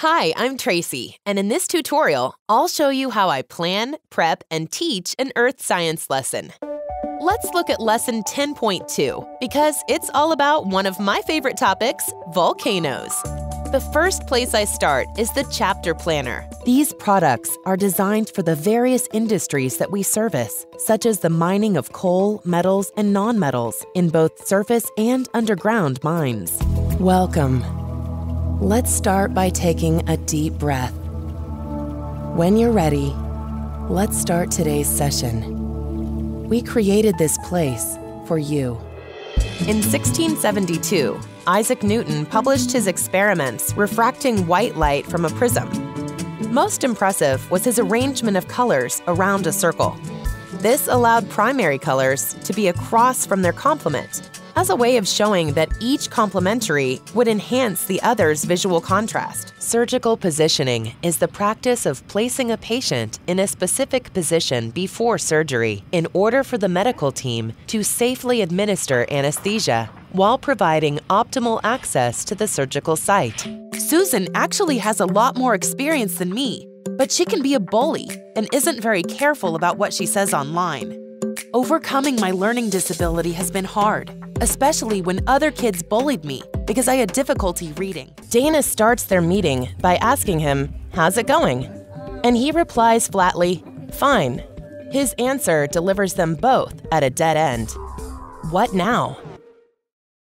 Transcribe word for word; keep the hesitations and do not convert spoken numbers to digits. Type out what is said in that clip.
Hi, I'm Tracy, and in this tutorial, I'll show you how I plan, prep, and teach an earth science lesson. Let's look at lesson ten point two, because it's all about one of my favorite topics, volcanoes. The first place I start is the chapter planner. These products are designed for the various industries that we service, such as the mining of coal, metals, and non-metals in both surface and underground mines. Welcome. Let's start by taking a deep breath. When you're ready, let's start today's session. We created this place for you. In sixteen seventy-two, Isaac Newton published his experiments refracting white light from a prism. Most impressive was his arrangement of colors around a circle. This allowed primary colors to be across from their complement, as a way of showing that each complementary would enhance the other's visual contrast. Surgical positioning is the practice of placing a patient in a specific position before surgery in order for the medical team to safely administer anesthesia while providing optimal access to the surgical site. Susan actually has a lot more experience than me, but she can be a bully and isn't very careful about what she says online. Overcoming my learning disability has been hard, especially when other kids bullied me because I had difficulty reading. Dana starts their meeting by asking him, "How's it going?" And he replies flatly, "Fine." His answer delivers them both at a dead end. What now?